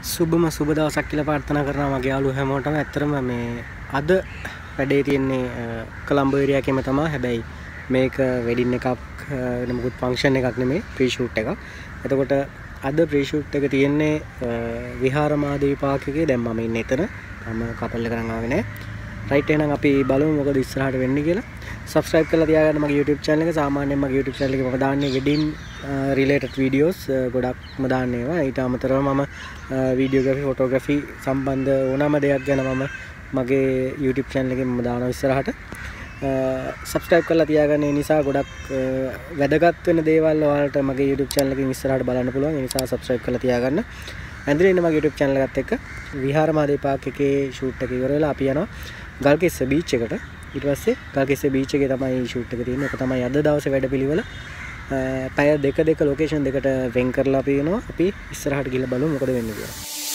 සුබම සුබ දවසක් කියලා ප්‍රාර්ථනා කරනවා මගේ යාළුවෝ හැමෝටම. ඇත්තටම මේ අද වැඩේ තියෙන්නේ කොළඹ ඒරියා එකේම තමයි. හැබැයි මේක වෙඩින් එකක් මොකුත් ෆන්ක්ෂන් එකක් නෙමෙයි, ප්‍රී ෂූට් එකක්. එතකොට අද ප්‍රී ෂූට් එක තියෙන්නේ විහාර මාදේවි පාර්ක් එකේ. දැන් මම ඉන්නේ එතන. මම කපල් එක නම් ආවේ නැහැ. රයිට් එහෙනම් අපි බලමු මොකද ඉස්සරහට වෙන්නේ කියලා. subscribe කරලා තියාගන්න මගේ YouTube channel එක. සාමාන්‍යයෙන් මගේ YouTube channel එකේ මම දාන්නේ wedding related videos ගොඩක්ම දාන්නේ ඒවා. ඊට අමතරව මම videography photography සම්බන්ධ ඕනම දෙයක් ගැන මම මගේ YouTube channel එකේ මම දානවා ඉස්සරහට. subscribe කරලා තියාගන්න. ඒ නිසා ගොඩක් වැදගත් වෙන දේවල් ඔයාලට මගේ YouTube channel එකෙන් ඉස්සරහට බලන්න පුළුවන්. ඒ නිසා subscribe කරලා තියාගන්න. ඇඳලා ඉන්න මගේ YouTube channel එකත් එක්ක විහාර මාදේවි පාර්ක් එකේ shoot එක ඉවර වෙලා අපි යනවා ගල්කිස්ස beach එකට. ඊට පස්සේ ගල්කිස්ස beach එකේ තමයි shoot එක තියෙන්නේ. ඒක තමයි අද දවසේ වැඩපිළිවෙල. පැය දෙක ලොකේෂන් දෙකට වෙන් කරලා අපි යනවා. අපි ඉස්සරහට ගිහලා බලමු මොකද වෙන්නේ කියලා.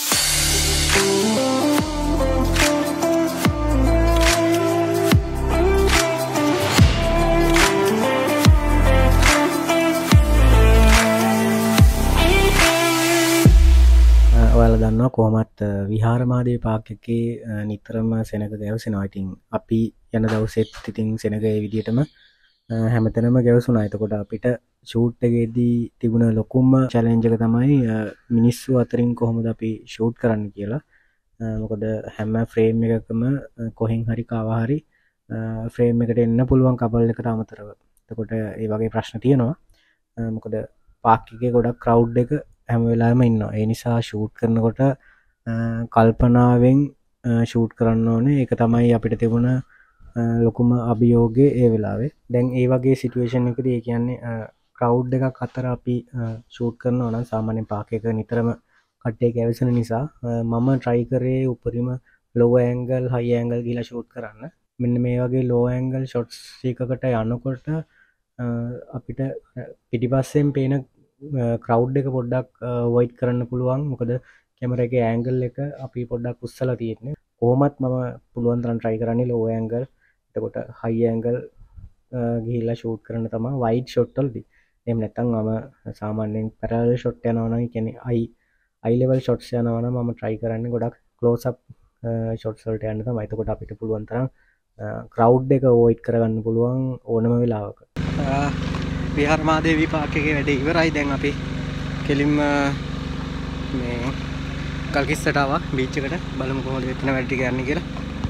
ඔයාලා දන්නවා කොහොමත් විහාර මාදේවි පාර්ක් එකේ නිතරම සෙනග ගැවසෙනවා. ඉතින් අපි යන දවසෙත් ඉතින් සෙනග ඒ විදිහටම හැමතැනම ගැවසුණා. එතකොට අපිට ෂූට් එකේදී තිබුණ ලොකුම චැලෙන්ජ් එක තමයි මිනිස්සු අතරින් කොහොමද අපි ෂූට් කරන්න කියලා. මොකද හැම ෆ්‍රේම් එකකම කොහෙන් හරි කාවා හරි ෆ්‍රේම් එකට එන්න පුළුවන් කපල් එකට අමතරව. එතකොට ඒ වගේ ප්‍රශ්න තියෙනවා. මොකද පාර්ක් එකේ ගොඩක් ක්‍රවුඩ් එක හැම වෙලාවෙම ඉන්නවා. ඒ නිසා ෂූට් කරනකොට කල්පනාවෙන් ෂූට් කරන්න ඕනේ. ඒක තමයි අපිට තිබුණ ලොකුම අභියෝගය ඒ වෙලාවේ. දැන් ඒ වගේ සිටුේෂන් එකදී ඒ කියන්නේ ක්‍රවුඩ් එකක් අතර අපි ෂූට් කරනවා නම් සාමාන්‍යයෙන් පාර්ක් එක නිතරම කට්ටිය කැවසෙන නිසා මම try කරේ උපරිම low angle high angle ගිහලා ෂූට් කරන්න. මෙන්න මේ වගේ low angle shots එකකට යනකොට අපිට පිටිපස්සෙන් පේන ක්‍රවුඩ් එක පොඩ්ඩක් වොයිඩ් කරන්න පුළුවන්. මොකද කැමරා එකේ ඇන්ගල් එක අපි පොඩ්ඩක් උස්සලා තියෙන්නේ. කොහොමත් මම පුළුවන් තරම් try කරන්නේ low angle. එතකොට high angle ගිහිල්ලා shoot කරන්න තමයි wide shot වලදී. එහෙම නැත්නම් මම සාමාන්‍යයෙන් parallel shot යනවා නම් කියන්නේ eye level shots යනවා නම් මම try කරන්නේ ගොඩක් close up shots වලට යන්න තමයි. එතකොට අපිට පුළුවන් තරම් crowd එක avoid කරගන්න පුළුවන් ඕනම වෙලාවක. විහාර මාදේවි පාර්ක් එකේ වැඩේ ඉවරයි. දැන් අපි කෙලින්ම මේ ගල්කිස්සට ආවා බීච් එකට. බලමු කොහොමද වෙන වැඩ ටික යන්නේ කියලා.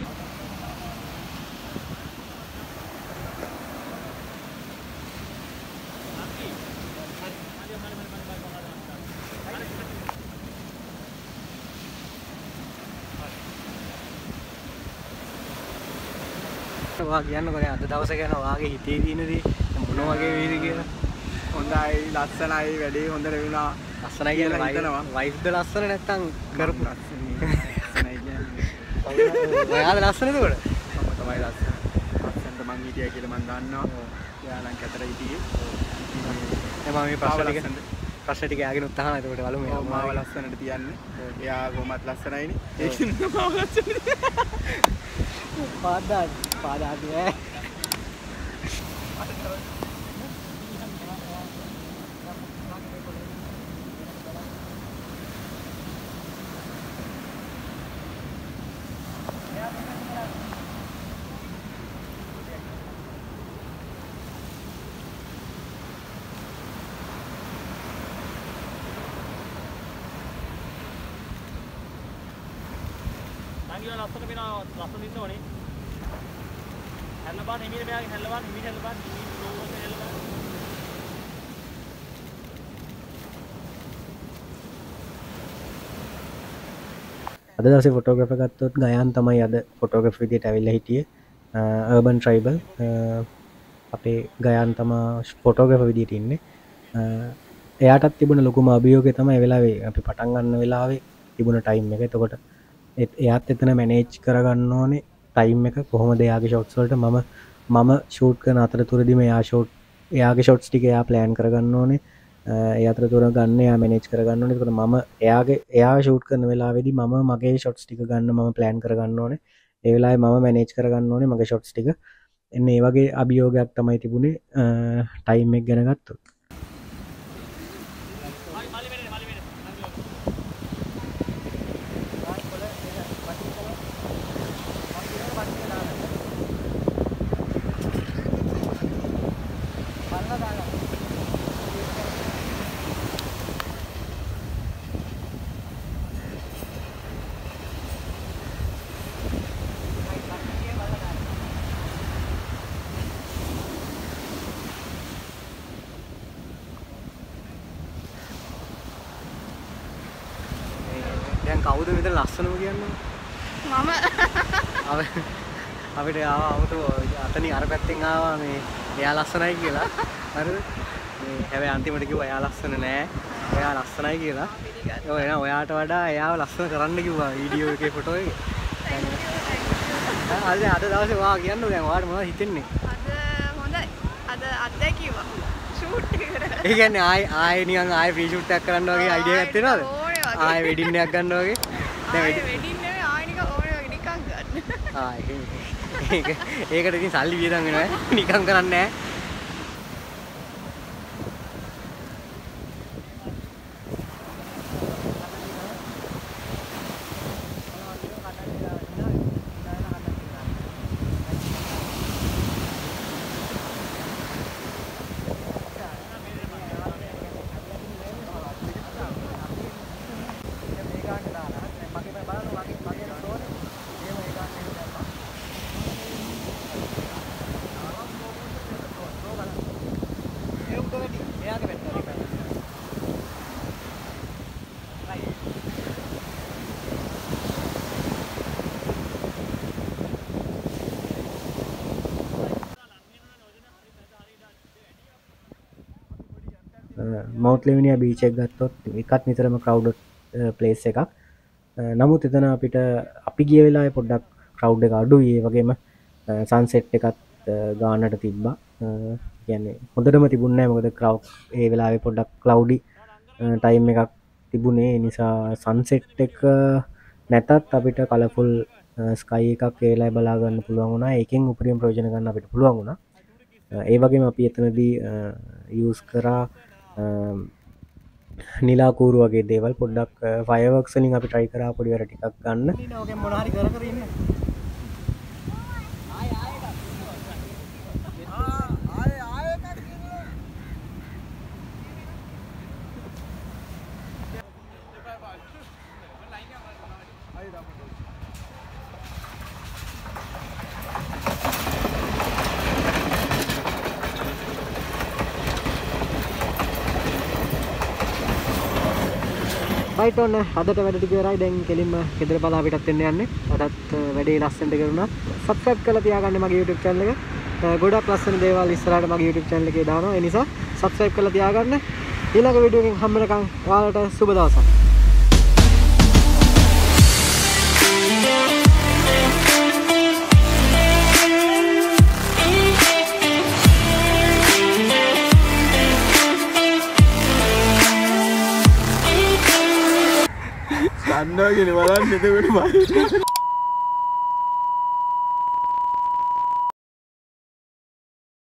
වා කියන්නකො අද දවසේ ගැන වාගේ හිතේ තියෙන දේ මොන වගේ වේද කියලා. හොඳයි, ලස්සනයි, වැඩේ හොඳට වුණා. ලස්සනයි කියලා හිතනවා. වයිෆ්ද ලස්සන නැත්තම් කරපු ලස්සනයි කියන්නේ. ඔයාද ලස්සනද උඩ? මම තමයි ලස්සන. ලස්සනට මං හිටියා කියලා මං දන්නවා. එයාලන් කතර හිටියේ. එහම මේ ප්‍රශ්න ටික යාගෙන උත්සාහ කරනවා. එතකොට බලමු එයා මාව ලස්සනට තියන්නේ. එයා කොහොමත් ලස්සනයිනේ. ඒකින් මාව ලස්සනට. පාදාත් ඈ. ලස්සන වෙනවා ලස්සන දින්න ඕනේ. හැල්ල බාන හිමීට මෙයාගේ හැල්ල බාන හිමීට හැල්ල බාන හිමීට ලෝක හැල්ල බාන. අද දවසේ ෆොටෝග්‍රැෆර් ගත්තොත් ගයාන් තමයි අද ෆොටෝග්‍රැෆර් විදියට ඇවිල්ලා හිටියේ. අර්බන් ට්‍රයිබල් අපේ ගයාන් තමයි ෆොටෝග්‍රැෆර් විදියට ඉන්නේ. එයාටත් තිබුණ ලොකුම අභියෝගය තමයි ඒ වෙලාවේ අපි පටන් ගන්න වෙලාවේ තිබුණ ටයිම් එක. එතකොට එයාත් එතන මැනේජ් කරගන්න ඕනේ ටයිම් එක කොහොමද එයාගේ ෂොට්ස් වලට මම ෂූට් කරන අතරතුරදීම එයාගේ ෂොට්ස් ටික එයා ප්ලෑන් කරගන්න ඕනේ. ඒ අතරතුර ගන්න එයා මැනේජ් කරගන්න ඕනේ. එතකොට මම එයා ෂූට් කරන වෙලාවේදී මම මගේ ෂොට්ස් ටික ගන්න මම ප්ලෑන් කරගන්න ඕනේ. ඒ වෙලාවේ මම මැනේජ් කරගන්න ඕනේ මගේ ෂොට්ස් ටික. එන්න ඒ වගේ අභියෝගයක් තමයි තිබුණේ ටයිම් එක ගැන ගත්තොත්. දැන් කවුද මෙතන ලස්සනම කියන්නේ? මම අපිට ආවා 아무තු අතනින් අර පැත්තෙන් ආවා මේ එයා ලස්සනයි කියලා. හරිද? මේ හැබැයි අන්තිමට කිව්වා එයා ලස්සන නෑ. එයා ලස්සනයි කියලා. ඔය එනවා ඔයාට වඩා එයාව ලස්සන කරන්න කිව්වා වීඩියෝ එකේ ෆොටෝ එකේ. අද දවසේ වා කියන්නේ දැන් ඔයාට මොනවද හිතෙන්නේ? අද හොඳයි. අද අත්දැකීවා. ෂූට් එක කරලා. ඒ කියන්නේ ආයේ නිකන් ආයේ ෆ්‍රී ෂූට් එකක් කරන්න වගේ අයිඩියා එකක් තියෙනවද? ආයේ වෙඩින් එකක් ගන්න වගේ. ආයේ වෙඩින් නෙවෙයි ආයේ නිකන් ඕනේ වගේ නිකන් ගන්න. ඒකට ඉතින් සල්ලි වියදම් වෙනවා නිකන් කරන්නේ නැහැ. මවුත් ලෙවිනියා බීච් එක ගත්තොත් එකත් නිතරම ක්‍රවුඩ් ප්ලේස් එකක්. නමුත් එතන අපිට අපි ගිය වෙලාවේ පොඩ්ඩක් ක්‍රවුඩ් එක අඩුයි. ඒ වගේම සන්සෙට් එකත් ගානට තිබ්බා. කියන්නේ හොඳටම තිබුණේ නැහැ. මොකද ක්‍රවුඩ් ඒ වෙලාවේ පොඩ්ඩක් ක්ලවුඩි ටයිම් එකක් තිබුණේ. ඒ නිසා සන්සෙට් එක නැතත් අපිට කලර්ෆුල් ස්කයි එකක් ඒ වෙලාවේ බලා ගන්න පුළුවන් වුණා. ඒකෙන් උපරිම ප්‍රයෝජන ගන්න අපිට පුළුවන් වුණා. ඒ වගේම අපි එතනදී යූස් කරා නිලාකූරු වගේ දේවල් පොඩ්ඩක් ෆයර්වර්ක්ස් වලින් අපි try කරා පොඩි වැඩ ටිකක් ගන්න. ඉතින් ඕකෙන් මොන හරි කර කර ඉන්න. රයිට් ඔන්න අදට වැඩ ටික ඉවරයි. දැන් කෙලින්ම ගෙදර බලා පිටත් වෙන්න යන්නේ. අදත් වැඩේ ලස්සනට කරුණා. subscribe කරලා තියාගන්න මගේ YouTube channel එක. ගොඩක් ලස්සන දේවල් ඉස්සරහට මගේ YouTube channel එකේ දානවා. ඒ නිසා subscribe කරලා තියාගන්න. ඊළඟ වීඩියෝ එකකින් හම්බ වෙනකන් ඔයාලට සුබ දවසක්. අන්නගෙන බලන්න එතකොට